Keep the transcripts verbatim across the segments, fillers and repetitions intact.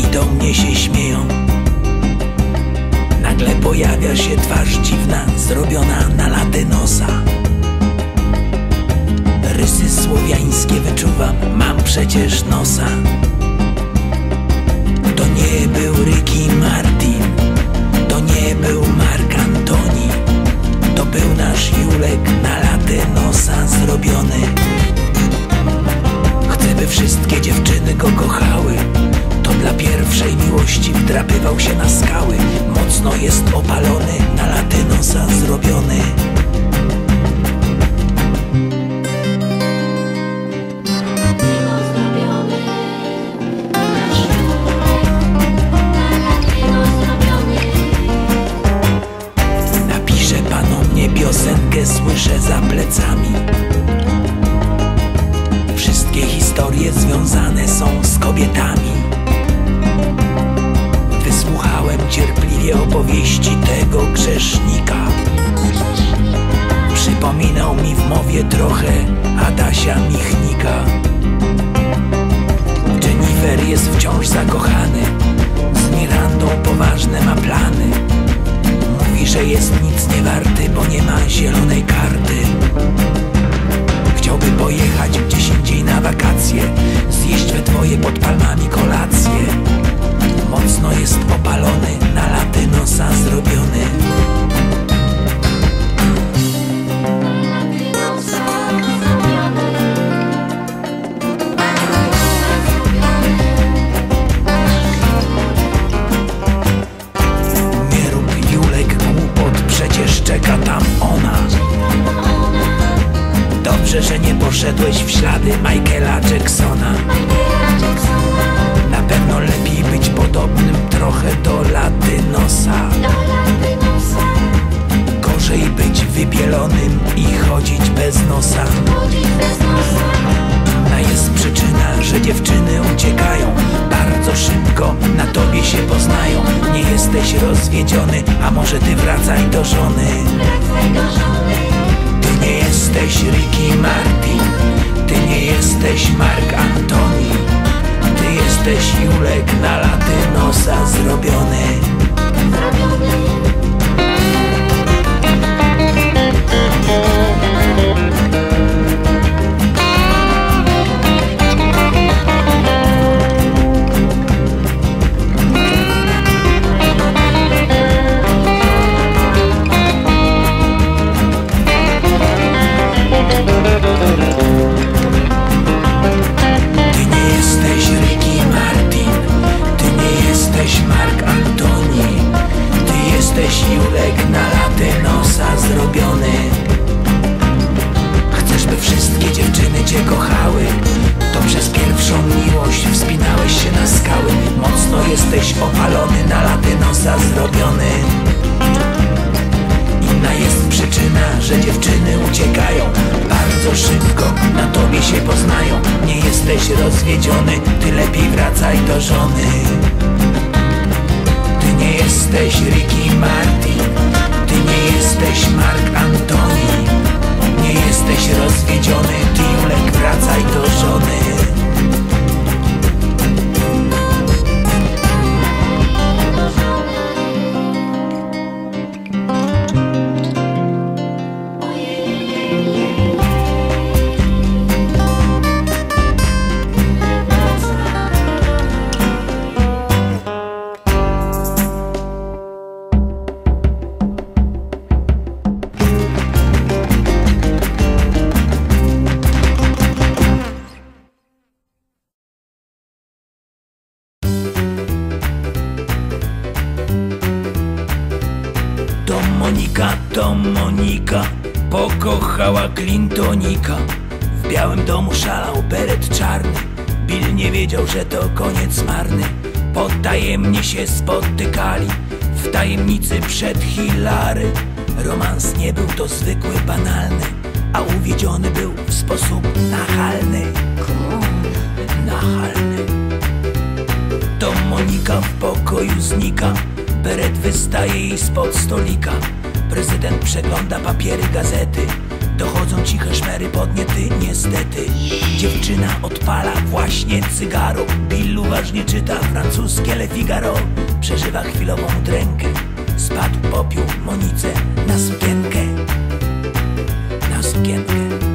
do mnie się śmieją. Nagle pojawia się twarz dziwna, zrobiona na latynosa. Rysy słowiańskie wyczuwam, mam przecież nosa. To nie był Ricky Martin, to nie był Mark Antoni, to był nasz Julek na latynosa zrobiony. Chcę, by wszystkie dziewczyny go kochały. To dla pierwszej miłości wdrapywał się na skały. Mocno jest opalony, na latynosa zrobiony. Napiszę panom nie piosenkę, słyszę za plecami. Wszystkie historie związane są z kobietami. Wysłuchałem cierpliwie opowieści tego grzesznika. Przypominał mi w mowie trochę Adasia Michnika. Jennifer jest wciąż zakochany, z Mirandą poważne ma plany. Mówi, że jest nic nie warty, bo nie ma zielonej karty. Chciałby pojechać gdzieś indziej na wakacje, zjeść we dwoje pod palmami kolację. Mocno jest opalony, na latynosa zrobiony. Nie rób Julek głupot, przecież czeka tam ona. Dobrze, że nie poszedłeś w ślady Michaela Jacksona. Na pewno lepiej być podobnym trochę do latynosa. Gorzej być wybielonym i chodzić bez nosa. Inna jest przyczyna, że dziewczyny uciekają. Bardzo szybko na tobie się poznają. Nie jesteś rozwiedziony, a może ty wracaj do żony. Ty nie jesteś Ricky Martin, ty nie jesteś Mark Antoni, ty jesteś Julek na latynosa zrobiony. Julek na latynosa zrobiony. Chcesz, by wszystkie dziewczyny cię kochały, to przez pierwszą miłość wspinałeś się na skały. Mocno jesteś opalony, na latynosa zrobiony. Inna jest przyczyna, że dziewczyny uciekają. Bardzo szybko na tobie się poznają. Nie jesteś rozwiedziony, ty lepiej wracaj do żony. Ty nie jesteś Ricky Martin, ty nie jesteś Mark Antoni, nie jesteś rozwiedziony, ty Julek wracaj do żony. Monika to Monika pokochała Clintonika. W Białym Domu szalał beret czarny. Bill nie wiedział, że to koniec marny. Potajemnie się spotykali w tajemnicy przed Hillary. Romans nie był to zwykły, banalny, a uwiedziony był w sposób nachalny. Nachalny. To Monika w pokoju znika. Beret wystaje jej spod stolika. Prezydent przegląda papiery, gazety. Dochodzą ciche szmery, podniety niestety. Dziewczyny Dziewczyna odpala właśnie cygaro. Bill uważnie czyta francuskie Le Figaro. Przeżywa chwilową drękę. Spadł popiół Monice na sukienkę. Na sukienkę.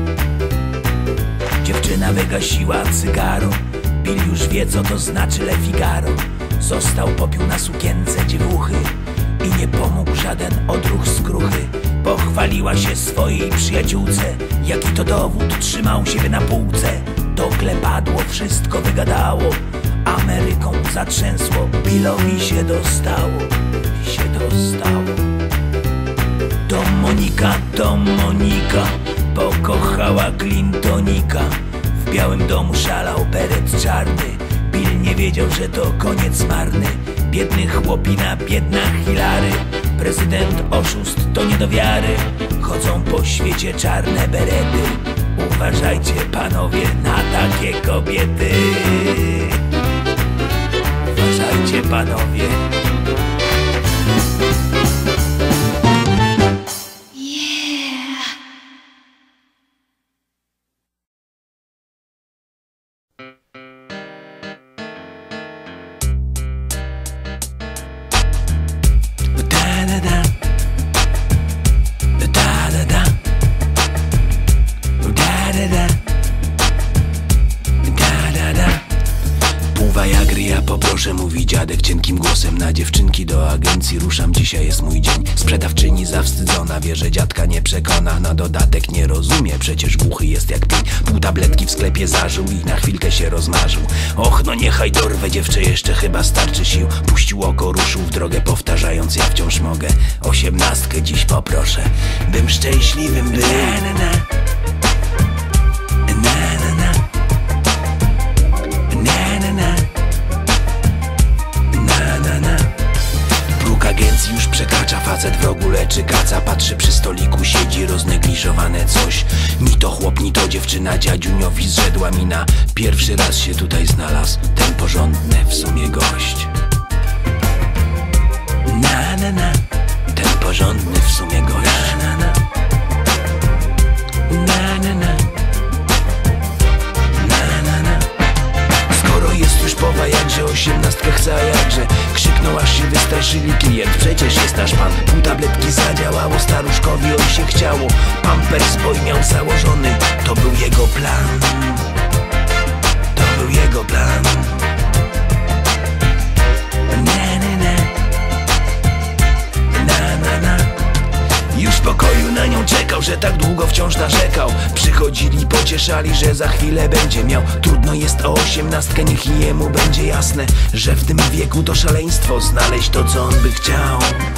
Dziewczyna wygasiła cygaro. Bill już wie, co to znaczy Le Figaro. Został popiół na sukience dziewuchy i nie pomógł żaden odruch skruchy. Pochwaliła się swojej przyjaciółce, jaki to dowód trzymał siebie na półce. Dogle padło, wszystko wygadało, Ameryką zatrzęsło. Billowi się dostało, się dostało. To Monika, to Monika pokochała Clintonika. W Białym Domu szalał beret czarny. Bill nie wiedział, że to koniec marny. Biedny chłopina, biedna Hilary. Prezydent oszust to nie do wiary. Chodzą po świecie czarne berety. Uważajcie panowie na takie kobiety. Uważajcie panowie. Poproszę, mówi dziadek cienkim głosem. Na dziewczynki do agencji ruszam, dzisiaj jest mój dzień. Sprzedawczyni zawstydzona wie, że dziadka nie przekona. Na dodatek nie rozumie, przecież głuchy jest jak pień. Pół tabletki w sklepie zażył i na chwilkę się rozmarzył. Och, no niechaj dorwę dziewczę, jeszcze chyba starczy sił. Puścił oko, ruszył w drogę, powtarzając ja wciąż mogę. Osiemnastkę dziś poproszę, bym szczęśliwym był. Na, na, na. Agencji już przekracza, facet w rogu leczy kaca. Patrzy przy stoliku, siedzi roznegliżowane coś. Ni to chłop, ni to dziewczyna, dziadziuniowi zrzedła mina. Pierwszy raz się tutaj znalazł ten porządny w sumie gość. Na na na, ten porządny w sumie gość. Na na na, na na na, na na na. Skoro jest już powa, jakże osiemnastkę chce, a jakże. Krzyknął, aż się wystraszyli klient, przecież jest nasz pan. Pół tabletki zadziałało, staruszkowi oj się chciało. Pampers boj miał założony, to był jego plan. To był jego plan. Na na na, na na na. Już w pokoju na nią czekał, że tak długo wciąż narzekał. Przychodzili, pocieszali, że za chwilę będzie miał. Trudno jest o osiemnastkę, niech i jemu będzie jasne, że w tym wieku to szaleństwo znaleźć to, co on by chciał.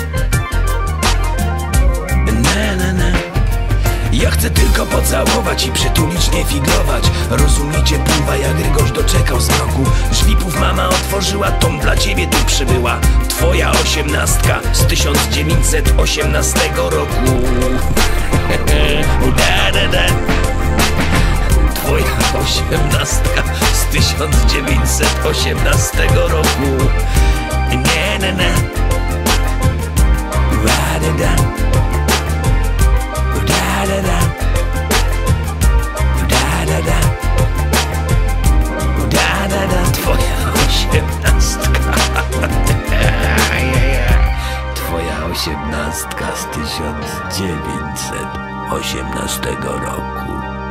Na na na. Ja chcę tylko pocałować i przytulić, nie figlować. Rozumiecie, pływa jak Rygosz doczekał z mroku. Żlipów mama otworzyła, tom dla ciebie tu przybyła. Twoja osiemnastka z tysiąc dziewięćset osiemnastego roku. Da, da, da. Twoja osiemnastka z tysiąc dziewięćset osiemnastego roku. Nie, na, na. Ra, da, da. Da, da, da. Da, da, da. Da, da, da. Twoja osiemnastka. Twoja osiemnastka z tysiąc dziewięćset osiemnastego roku.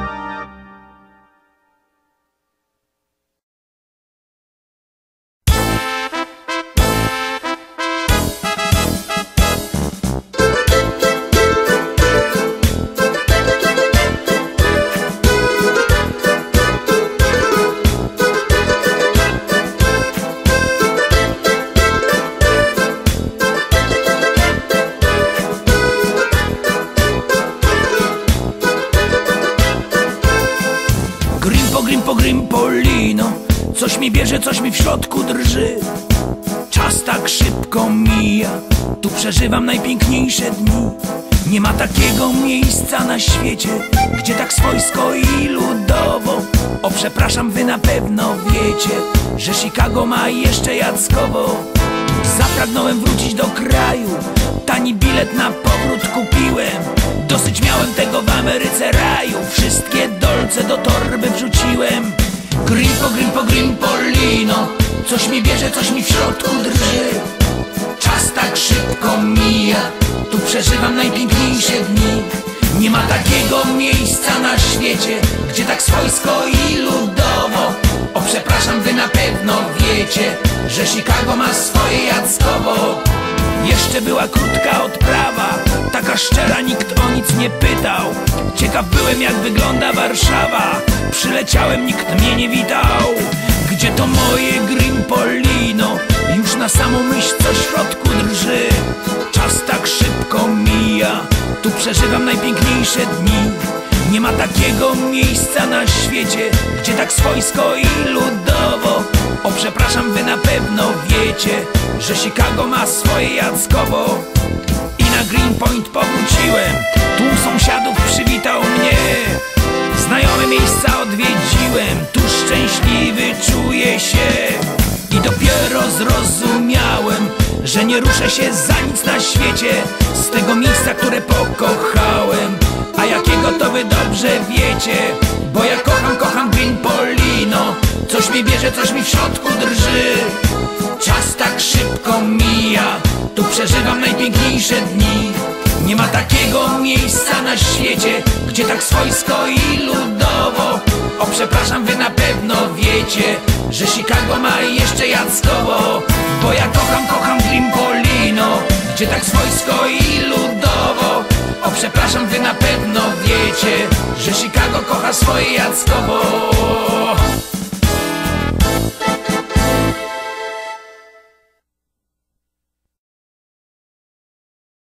Grinpolino, coś mi bierze, coś mi w środku drży. Czas tak szybko mija, tu przeżywam najpiękniejsze dni. Nie ma takiego miejsca na świecie, gdzie tak swojsko i ludowo. O przepraszam, wy na pewno wiecie, że Chicago ma jeszcze jackowo. Zapragnąłem wrócić do kraju, tani bilet na powrót kupiłem. Dosyć miałem tego w Ameryce raju. Wszystkie dolce do torby wrzuciłem. Grimpo, grimpo, grimpolino. Coś mi bierze, coś mi w środku drży. Czas tak szybko mija. Tu przeżywam najpiękniejsze dni. Nie ma takiego miejsca na świecie, gdzie tak swojsko i ludowo. O przepraszam, wy na pewno wiecie, że Chicago ma swoje Jackowo. Jeszcze była krótka odprawa, taka szczera, nikt o nic nie pytał. Ciekaw byłem, jak wygląda Warszawa. Przyleciałem, nikt mnie nie witał. Gdzie to moje Grinpolino? Już na samą myśl coś w środku drży. Czas tak szybko mija. Tu przeżywam najpiękniejsze dni. Nie ma takiego miejsca na świecie, gdzie tak swojsko i ludowo. O przepraszam, wy na pewno wiecie, że Chicago ma swoje Jackowo. I na Greenpoint powróciłem. Tu sąsiadów przywitał mnie. Znajome miejsca odwiedziłem. Tu szczęśliwy czuję się. I dopiero zrozumiałem, że nie ruszę się za nic na świecie z tego miejsca, które pokochałem. A jakiego to wy dobrze wiecie, bo ja kocham, kocham Grinpolino. Coś mi bierze, coś mi w środku drży. Czas tak szybko mija. Tu przeżywam najpiękniejsze dni. Nie ma takiego miejsca na świecie, gdzie tak swojsko i ludowo. O przepraszam, wy na pewno wiecie, że Chicago ma jeszcze Jackowo. Bo ja kocham, kocham Grinpolino, gdzie tak swojsko i ludowo. O przepraszam, wy na pewno wiecie, że Chicago kocha swoje Jackowo.